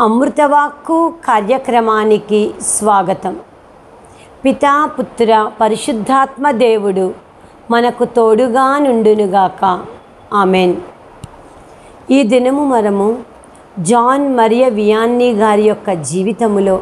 అమృతవాక్కు కార్యక్రమానికి స్వాగతం. పితా పుత్ర పరిశుద్ధాత్మ దేవుడు మనకు తోడుగా నుండునుగాక. ఆమెన్. ఈ దినము మనము జాన్ మరియ వియాన్నీ గారి యొక్క జీవితములో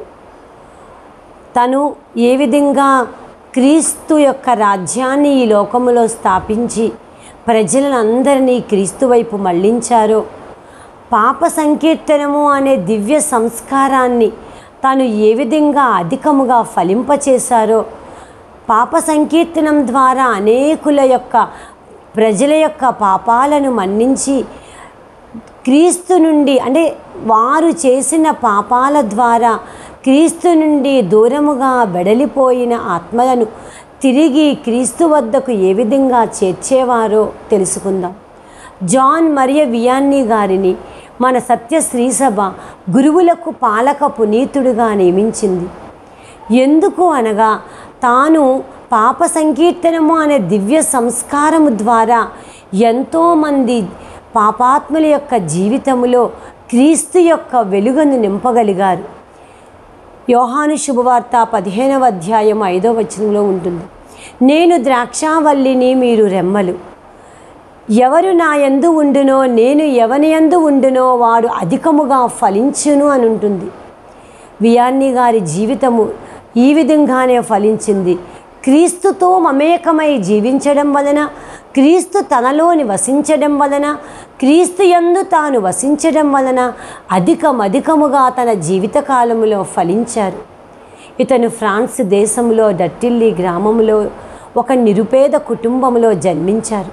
తను ఏ విధంగా క్రీస్తు యొక్క రాజ్యాన్ని ఈ లోకములో స్థాపించి ప్రజలందరినీ క్రీస్తు వైపు మళ్లించారో, పాప సంకీర్తనము అనే దివ్య సంస్కారాన్ని తాను ఏ విధంగా అధికముగా ఫలింపచేశారో, పాప సంకీర్తనం ద్వారా అనేకుల యొక్క ప్రజల యొక్క పాపాలను మన్నించి క్రీస్తు నుండి అంటే వారు చేసిన పాపాల ద్వారా క్రీస్తు నుండి దూరముగా వెడలిపోయిన ఆత్మలను తిరిగి క్రీస్తు వద్దకు ఏ విధంగా చేర్చేవారో తెలుసుకుందాం. జాన్ మరియ వియాన్నీ గారిని మన సత్య శ్రీసభ గురువులకు పాలక పునీతుడుగా నియమించింది. ఎందుకు అనగా తాను పాప సంకీర్తనము అనే దివ్య సంస్కారము ద్వారా ఎంతోమంది పాపాత్ముల యొక్క జీవితములో క్రీస్తు యొక్క వెలుగును నింపగలిగారు. యోహాను శుభవార్త 15వ అధ్యాయం 5వ వచనంలో ఉంటుంది, నేను ద్రాక్షావల్లిని, మీరు రెమ్మలు. ఎవరు నా యందు ఉండునో, నేను ఎవని యందు ఉండునో వాడు అధికముగా ఫలించును అని ఉంటుంది. వియాన్నీ గారి జీవితము ఈ విధంగానే ఫలించింది. క్రీస్తుతో మమేకమై జీవించడం వలన, క్రీస్తు తనలోని వసించడం వలన, క్రీస్తు యందు తాను వసించడం వలన అధికముగా తన జీవితకాలములో ఫలించారు. ఇతను ఫ్రాన్స్ దేశంలో డట్టిల్లీ గ్రామంలో ఒక నిరుపేద కుటుంబంలో జన్మించారు.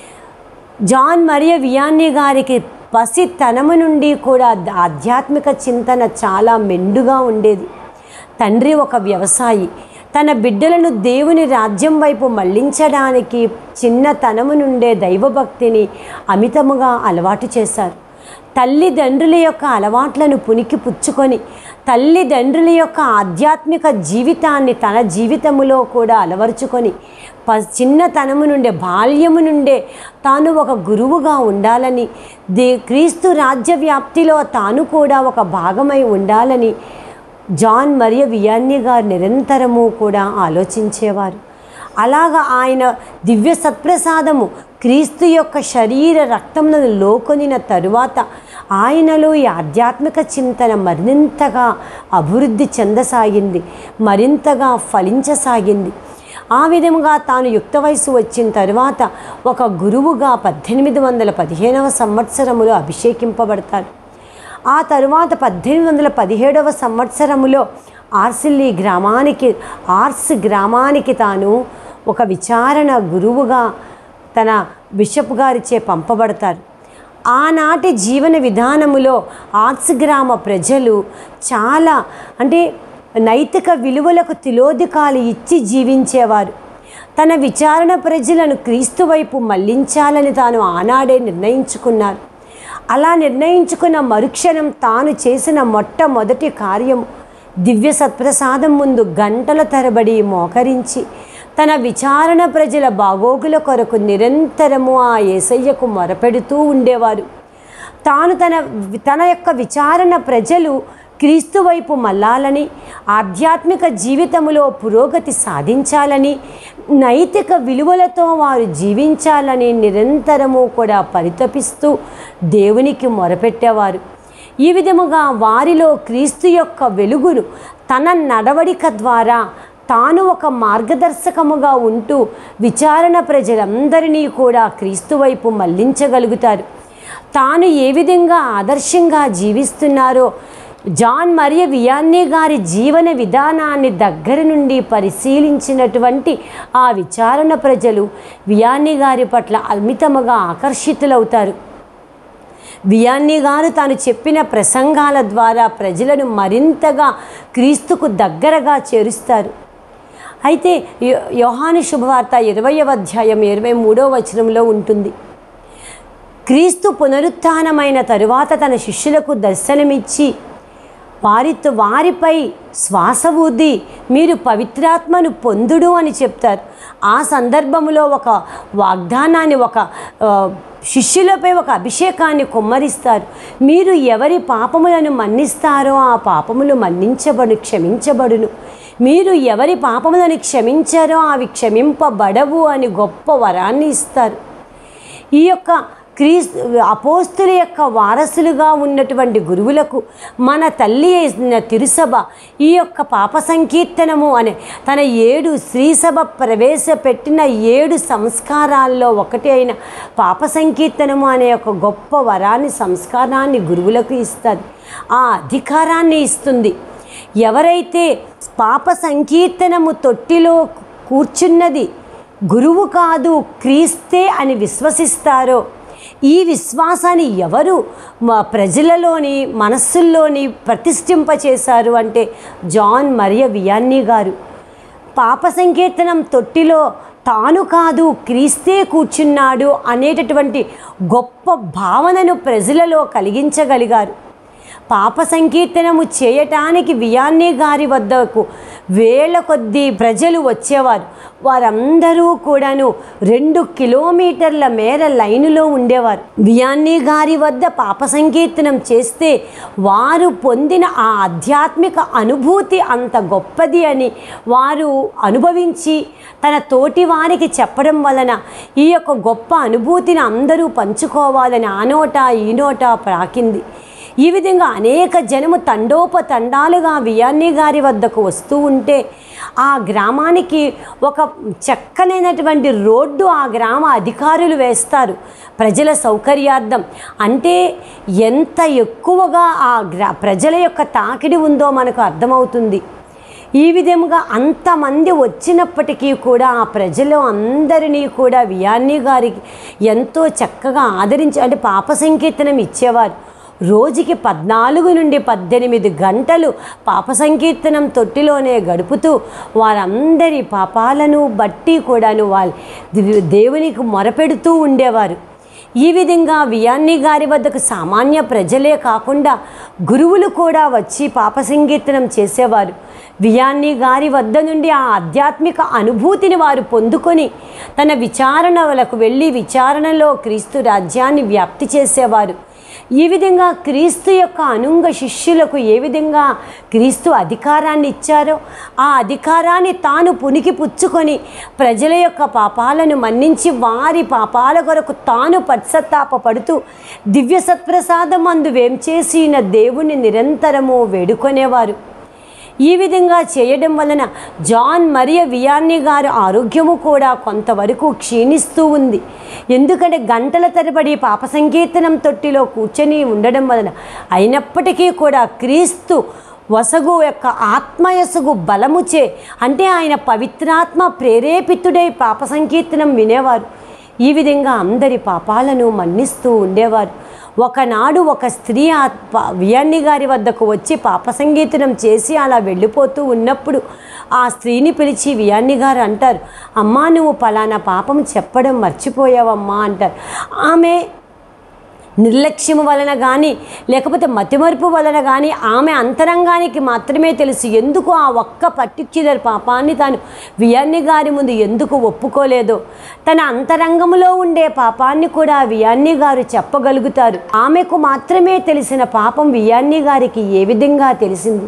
జాన్ మరియ వియాన్నీ గారికి పసితనము నుండి కూడా ఆధ్యాత్మిక చింతన చాలా మెండుగా ఉండేది. తండ్రి ఒక వ్యవసాయి. తన బిడ్డలను దేవుని రాజ్యం వైపు మళ్లించడానికి చిన్నతనము నుండే దైవభక్తిని అమితముగా అలవాటు చేశారు. తల్లిదండ్రుల యొక్క అలవాట్లను పునికి పుచ్చుకొని తల్లిదండ్రుల యొక్క ఆధ్యాత్మిక జీవితాన్ని తన జీవితములో కూడా అలవరుచుకొని చిన్నతనము నుండే బాల్యము నుండే తాను ఒక గురువుగా ఉండాలని, క్రీస్తు రాజ్య వ్యాప్తిలో తాను కూడా ఒక భాగమై ఉండాలని జాన్ మరియ వియాన్నీ గారు నిరంతరము కూడా ఆలోచించేవారు. అలాగా ఆయన దివ్య సత్ప్రసాదము క్రీస్తు యొక్క శరీర రక్తములను లోకొనిన తరువాత ఆయనలో ఈ ఆధ్యాత్మిక చింతన మరింతగా అభివృద్ధి చెందసాగింది, మరింతగా ఫలించసాగింది. ఆ విధముగా తాను యుక్త వయసు వచ్చిన తరువాత ఒక గురువుగా 1815వ సంవత్సరములో అభిషేకింపబడతారు. ఆ తరువాత 1817వ సంవత్సరములో ఆర్స్ గ్రామానికి తాను ఒక విచారణ గురువుగా తన బిషప్ గారిచే పంపబడతారు. ఆనాటి జీవన విధానములో ఆర్స్ గ్రామ ప్రజలు చాలా నైతిక విలువలకు తిలోదకాలు ఇచ్చి జీవించేవారు. తన విచారణ ప్రజలను క్రీస్తు వైపు మళ్లించాలని తాను ఆనాడే నిర్ణయించుకున్నారు. అలా నిర్ణయించుకున్న మరుక్షణం తాను చేసిన మొట్టమొదటి కార్యం దివ్య సత్ప్రసాదం ముందు గంటల తరబడి మోకరించి తన విచారణ ప్రజల బాగోగుల కొరకు నిరంతరము ఆ యేసయ్యకు మొరపెడుతూ ఉండేవారు. తాను తన యొక్క విచారణ ప్రజలు క్రీస్తు వైపు మళ్ళాలని, ఆధ్యాత్మిక జీవితములో పురోగతి సాధించాలని, నైతిక విలువలతో వారు జీవించాలని నిరంతరము కూడా పరితపిస్తూ దేవునికి మొరపెట్టేవారు. ఈ విధముగా వారిలో క్రీస్తు యొక్క వెలుగును తన నడవడిక ద్వారా తాను ఒక మార్గదర్శకముగా ఉంటూ విచారణ ప్రజలందరినీ కూడా క్రీస్తు వైపు మళ్లించగలుగుతారు. తాను ఏ విధంగా ఆదర్శంగా జీవిస్తున్నారో జాన్ మరియ వియాన్నీ గారి జీవన విధానాన్ని దగ్గర నుండి పరిశీలించినటువంటి ఆ విచారణ ప్రజలు వియాన్నీ గారి పట్ల అమితముగా ఆకర్షితులవుతారు. వియాన్నీ గారు తాను చెప్పిన ప్రసంగాల ద్వారా ప్రజలను మరింతగా క్రీస్తుకు దగ్గరగా చేరుస్తారు. అయితే యోహాను శుభవార్త 20వ అధ్యాయం 23వ వచనంలో ఉంటుంది, క్రీస్తు పునరుత్థానమైన తరువాత తన శిష్యులకు దర్శనమిచ్చి వారిపై శ్వాస ఊది మీరు పవిత్రాత్మను పొందుడు అని చెప్తారు. ఆ సందర్భంలో ఒక వాగ్దానాన్ని, ఒక శిష్యులపై ఒక అభిషేకాన్ని కుమ్మరిస్తారు. మీరు ఎవరి పాపములను మన్నిస్తారో ఆ పాపములు క్షమించబడును. మీరు ఎవరి పాపములను క్షమించారో అవి క్షమింపబడవు అని గొప్ప వరాన్ని ఇస్తారు. ఈ యొక్క అపోస్తుల యొక్క వారసులుగా ఉన్నటువంటి గురువులకు మన తల్లి అయిన తిరుసభ ఈ యొక్క పాప సంకీర్తనము అనే తన 7 శ్రీసభ ప్రవేశపెట్టిన 7 సంస్కారాల్లో ఒకటి అయిన పాప సంకీర్తనము అనే ఒక గొప్ప వరాన్ని, సంస్కారాన్ని గురువులకు ఇస్తుంది. ఆ అధికారాన్ని ఇస్తుంది. ఎవరైతే పాప సంకీర్తనము తొట్టిలో కూర్చున్నది గురువు కాదు క్రీస్తే అని విశ్వసిస్తారో, ఈ విశ్వాసాన్ని ఎవరు ప్రజలలోని మనస్సుల్లోని ప్రతిష్ఠింపచేశారు అంటే జాన్ మరియ వియాన్నీ గారు. పాప సంకీర్తనం తొట్టిలో తాను కాదు క్రీస్తే కూర్చున్నాడు అనేటటువంటి గొప్ప భావనను ప్రజలలో కలిగించగలిగారు. పాప సంకీర్తనము చేయటానికి వియాన్నీ గారి వద్దకు వేల కొద్దీ ప్రజలు వచ్చేవారు. వారందరూ కూడాను 2 కిలోమీటర్ల మేర లైనులో ఉండేవారు. వియాన్నీ గారి వద్ద పాప సంకీర్తనం చేస్తే వారు పొందిన ఆ ఆధ్యాత్మిక అనుభూతి అంత గొప్పది అని వారు అనుభవించి తన తోటి వారికి చెప్పడం వలన ఈ యొక్క గొప్ప అనుభూతిని అందరూ పంచుకోవాలని ఆ నోట ఈ నోట ప్రాకింది. ఈ విధంగా అనేక జనము తండోపతండాలుగా వియాన్నీ గారి వద్దకు వస్తూ ఉంటే ఆ గ్రామానికి ఒక చక్కనైనటువంటి రోడ్డు ఆ గ్రామ అధికారులు వేస్తారు ప్రజల సౌకర్యార్థం. అంటే ఎంత ఎక్కువగా ఆ ప్రజల యొక్క తాకిడి ఉందో మనకు అర్థమవుతుంది. ఈ విధంగా అంతమంది వచ్చినప్పటికీ కూడా ఆ ప్రజలు అందరినీ కూడా వియాన్నీ గారికి ఎంతో చక్కగా ఆదరించి అంటే పాప సంకీర్తనం ఇచ్చేవారు. రోజుకి 14 నుండి 18 గంటలు పాప సంకీర్తనం తొట్టిలోనే గడుపుతూ వారందరి పాపాలను బట్టి కూడాను వాళ్ళు దేవునికి మొరపెడుతూ ఉండేవారు. ఈ విధంగా వియాన్నీ గారి వద్దకు సామాన్య ప్రజలే కాకుండా గురువులు కూడా వచ్చి పాప సంకీర్తనం చేసేవారు. వియాన్నీ గారి వద్ద నుండి ఆ ఆధ్యాత్మిక అనుభూతిని వారు పొందుకొని తన విచారణలకు వెళ్ళి విచారణలో క్రీస్తు రాజ్యాన్ని వ్యాప్తి చేసేవారు. ఈ విధంగా క్రీస్తు యొక్క అనుంగ శిష్యులకు ఏ విధంగా క్రీస్తు అధికారాన్ని ఇచ్చారో ఆ అధికారాన్ని తాను పునికి పుచ్చుకొని ప్రజల యొక్క పాపాలను మన్నించి వారి పాపాల కొరకు తాను పశ్చాత్తాపపడుతూ దివ్య సత్ప్రసాదం అందు వేంచేసిన దేవుని నిరంతరము వేడుకొనేవారు. ఈ విధంగా చేయడం వలన జాన్ మరియ వియాన్నీ గారి ఆరోగ్యము కూడా కొంతవరకు క్షీణిస్తూ ఉంది. ఎందుకంటే గంటల తరబడి పాప సంకీర్తనం తొట్టిలో కూర్చొని ఉండడం వలన అయినప్పటికీ కూడా క్రీస్తు వసగు యొక్క ఆత్మయసగు బలముచే అంటే ఆయన పవిత్రాత్మ ప్రేరేపితుడై పాప సంకీర్తనం వినేవారు. ఈ విధంగా అందరి పాపాలను మన్నిస్తూ ఉండేవారు. ఒకనాడు ఒక స్త్రీ వియాన్నీ గారి వద్దకు వచ్చి పాప సంకీర్తనం చేసి అలా వెళ్ళిపోతూ ఉన్నప్పుడు ఆ స్త్రీని పిలిచి వియాన్నీ గారు అంటారు, అమ్మా నువ్వు పలానా పాపం చెప్పడం మర్చిపోయావమ్మా అంటారు. ఆమె నిర్లక్ష్యము వలన కానీ లేకపోతే మతిమరుపు వలన కానీ ఆమె అంతరంగానికి మాత్రమే తెలుసు ఎందుకు ఆ ఒక్క పర్టిక్యులర్ పాపాన్ని తాను వియాన్నీ గారి ముందు ఎందుకు ఒప్పుకోలేదో. తన అంతరంగంలో ఉండే పాపాన్ని కూడా వియాన్నీ గారు చెప్పగలుగుతారు. ఆమెకు మాత్రమే తెలిసిన పాపం వియాన్నీ గారికి ఏ విధంగా తెలిసింది?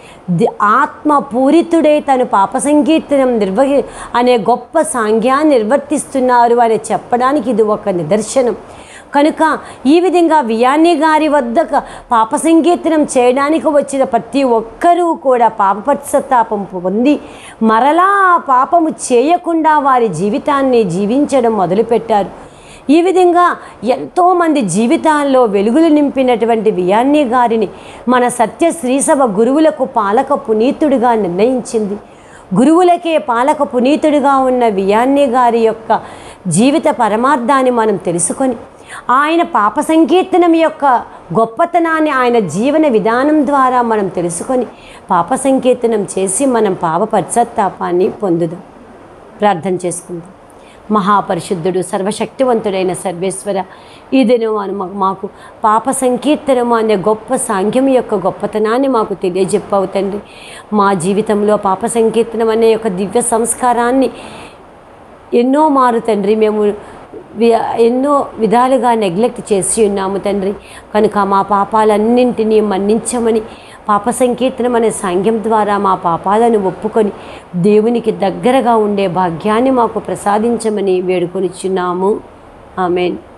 ఆత్మపూరితుడై తను పాప సంకీర్తనం అనే గొప్ప సాంఖ్యాన్ని నిర్వర్తిస్తున్నారు అని చెప్పడానికి ఇది ఒక నిదర్శనం. కనుక ఈ విధంగా వియాన్నీ గారి వద్ద పాప సంకీర్తనం చేయడానికి వచ్చిన ప్రతి ఒక్కరూ కూడా పాప పశ్చాత్తాపం పొంది మరలా ఆ పాపము చేయకుండా వారి జీవితాన్ని జీవించడం మొదలుపెట్టారు. ఈ విధంగా ఎంతోమంది జీవితాల్లో వెలుగులు నింపినటువంటి వియాన్నీ గారిని మన సత్య శ్రీసభ గురువులకు పాలక పునీతుడిగా నిర్ణయించింది. గురువులకే పాలక పునీతుడిగా ఉన్న వియాన్నీ గారి యొక్క జీవిత పరమార్థాన్ని మనం తెలుసుకొని ఆయన పాప సంకీర్తనం యొక్క గొప్పతనాన్ని ఆయన జీవన విధానం ద్వారా మనం తెలుసుకొని పాప సంకీర్తనం చేసి మనం పాప పశ్చాత్తాపాన్ని పొందుదాం. ప్రార్థన చేసుకుందాం. మహాపరిశుద్ధుడు సర్వశక్తివంతుడైన సర్వేశ్వర, ఈ దినం మాకు పాప సంకీర్తనము అనే గొప్ప సాంఘ్యం యొక్క గొప్పతనాన్ని మాకు తెలియజెప్పావు తండ్రి. మా జీవితంలో పాప సంకీర్తనం అనే యొక్క దివ్య సంస్కారాన్ని ఎన్నో మారు తండ్రి మేము ఎన్నో విధాలుగా నెగ్లెక్ట్ చేసి ఉన్నాము తండ్రి. కనుక మా పాపాలన్నింటినీ మన్నించమని పాప సంకీర్తనం అనే సాంఘ్యం ద్వారా మా పాపాలను ఒప్పుకొని దేవునికి దగ్గరగా ఉండే భాగ్యాన్ని మాకు ప్రసాదించమని వేడుకొనిచున్నాము. ఆమేన్.